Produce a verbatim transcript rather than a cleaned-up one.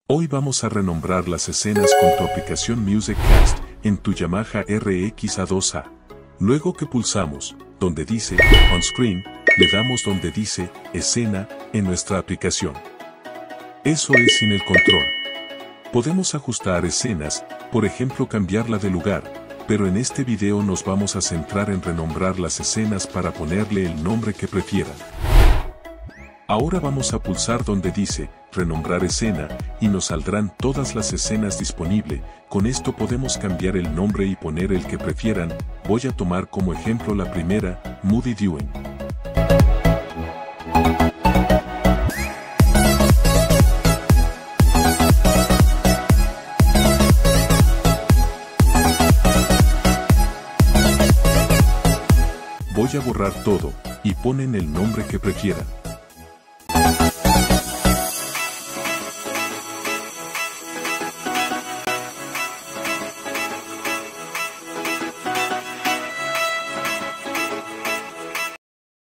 Hoy vamos a renombrar las escenas con tu aplicación MusicCast en tu Yamaha R X A dos A. Luego que pulsamos donde dice On Screen, le damos donde dice Escena en nuestra aplicación. Eso es sin el control. Podemos ajustar escenas, por ejemplo cambiarla de lugar, pero en este video nos vamos a centrar en renombrar las escenas para ponerle el nombre que prefieran. Ahora vamos a pulsar donde dice Renombrar escena y nos saldrán todas las escenas disponibles. Con esto podemos cambiar el nombre y poner el que prefieran. Voy a tomar como ejemplo la primera, Moody Viewing. Voy a borrar todo y ponen el nombre que prefieran.